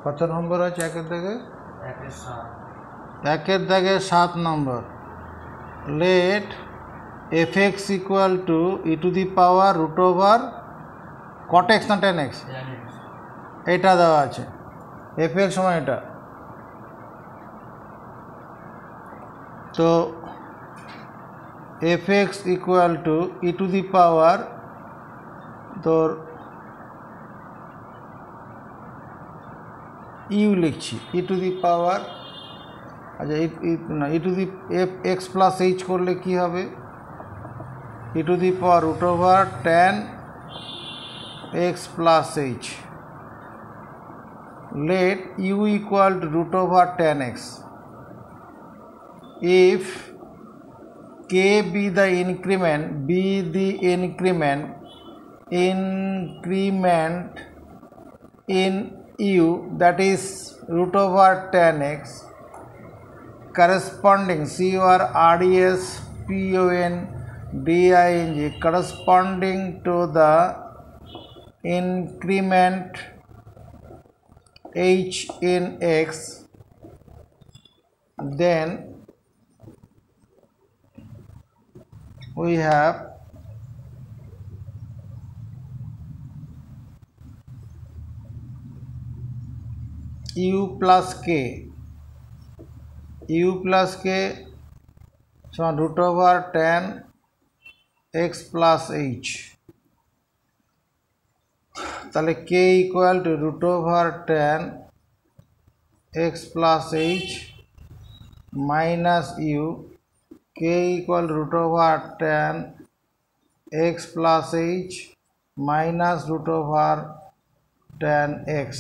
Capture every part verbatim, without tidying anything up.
কত নম্বর আছে একের দাগে? একের দাগে সাত নম্বর। Let f x equal to e to the power root over cot x না টেন এক্স, এটা দেওয়া আছে। এফ এক্স সমান এটা, তো f x equal to e to the power তোর ইউ লিখছি, ই টু দি পাওয়ার, আচ্ছা না e to the f x plus h করলে কি হবে? E to the power root over ten x plus h. Let u equal two root over ten x. If k be the increment, be the increment increment in u, that is root over ten x, corresponding C U R R E S P O N D I N G, corresponding to the increment h in x, then we have u plus k, u plus k সমান root over ten x plus h, তাহলে k equal to root over ten x plus h minus u, k equal to root over ten x plus h minus root over ten x.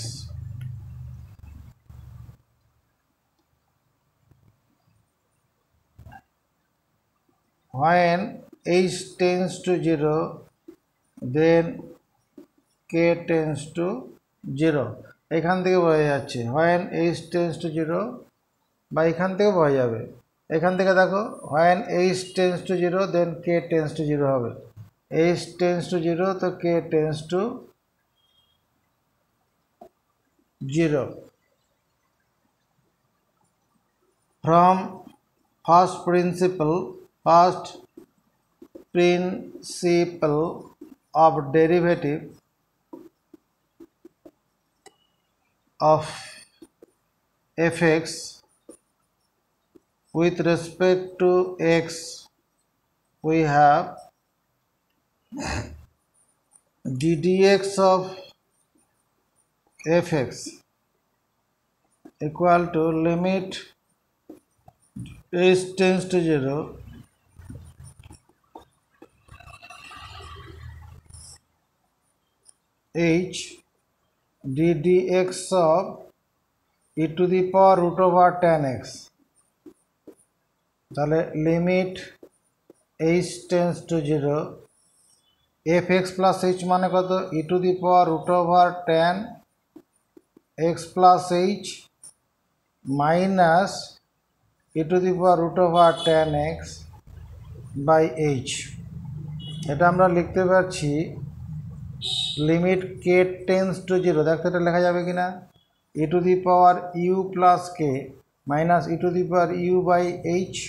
When h tends to zero, then k tends to zero. এখান থেকে বোঝা যাচ্ছে when h tends to zero, বা এখান থেকে বোঝা যাবে। এখান থেকে দেখো when h tends to zero, then k tends to zero হবে। h tends to zero, তো k tends to zero. From first principle, first principle of derivative of fx with respect to x, we have d dx of fx equal to limit h tends to zero h d dx of e to the power root over ten x, তাহলে limit h tends to zero fx plus h মানে কত? e to the power root over ten x plus h minus e to the power root over ten x by h। এটা আমরা লিখতে পারছি limit k tends to zero, দেখো এটা লেখা যাবে কিনা, e to the power u plus k minus e to the power u by h,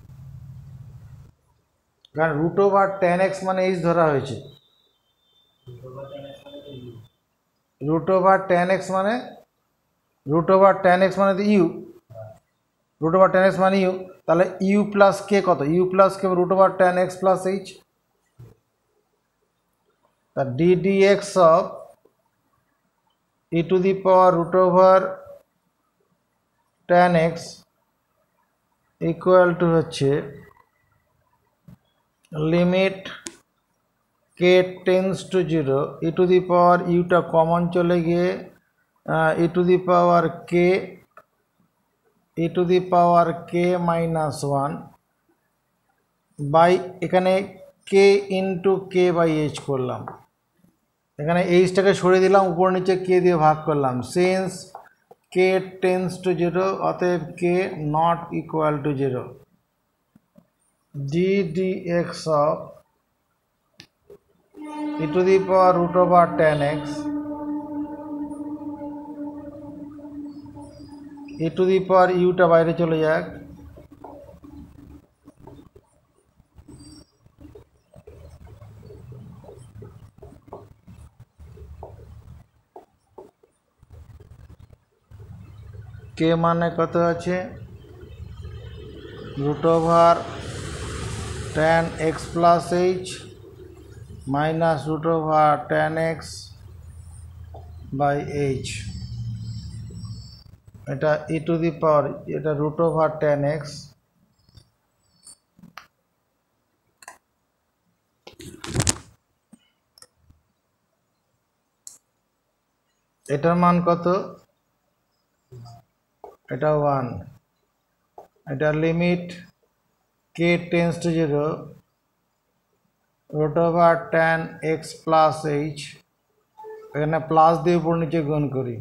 কারণ root over ten x মানে h ধরা হয়েছে, root over ten x মানে root over ten x মানে তো u, root over ten x মানে u, তাহলে u plus k কত? u plus k root over ten x plus h, the d dx of e to the power root over ten x equal to হচ্ছে limit k tends to zero e to the power u টা common চলে গিয়ে e to the power k e to the power k minus one by এখানে k into k by h করলাম, এখানে h টাকে সরিয়ে দিলাম, উপর নিচে k দিয়ে ভাগ করলাম, since k tends to zero অতএব k not equal to zero, d dx of e to the power root over ten x e to the power ইউটা বাইরে চলে যাক, কে মানে কত আছে root over ten x plus h minus root over ten x by h, এটা e to the পাওয়ার, এটা root over ten x, এটার মান কত, এটা ওয়ান, এটা limit k tends to zero root over ten x plus h, এখানে plus দিয়ে উপর নিচে গুণ করি,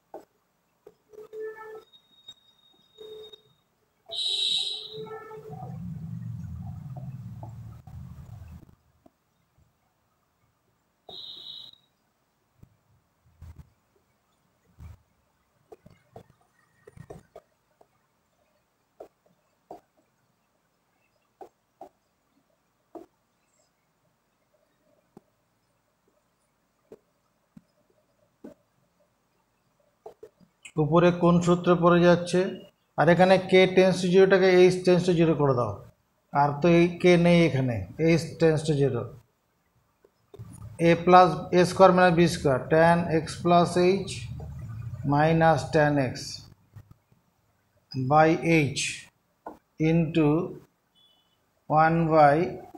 উপরে কোন সূত্রে পড়ে যাচ্ছে, আর এখানে কে টেন্স টু জিরোটাকে এইচ টেন্স টু জিরো করে দাও, আর তো এই কে নেই এখানে, h tends to zero, a plus a square minus b square ten x plus h minus ten x by h into one by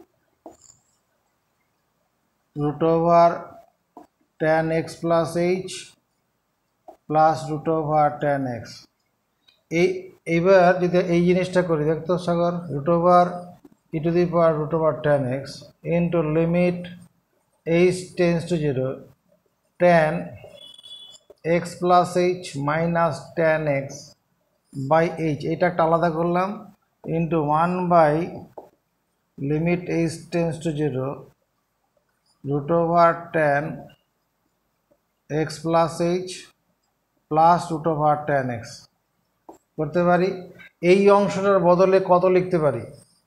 root over ten x plus h plus root over ten x. এই এইবার যদি এই জিনিসটা করি দেখতো Sagar, root over e to the power root over ten x into limit h tends to zero ten x plus h minus ten x by h, এইটা একটা আলাদা করলাম, into one by limit h tends to zero root over ten x plus h plus root over ten x করতে পারি। এই অংশটার বদলে কত লিখতে পারি,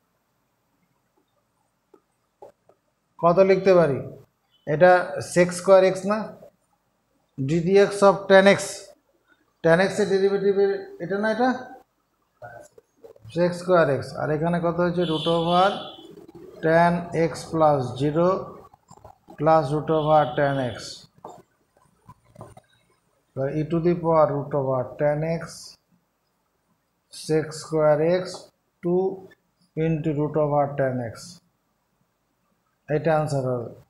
কত লিখতে পারি, এটা সেক্স স্কোয়ার এক্স না, d d x of ten x, ten এক্সের ডেরিভেটিভের এটা না, এটা সেক্স স্কোয়ার এক্স, আর এখানে কত হচ্ছে root over ten x plus zero plus root over ten x e to the power root over ten x sec square x two into root over ten x, এটা answer হবে।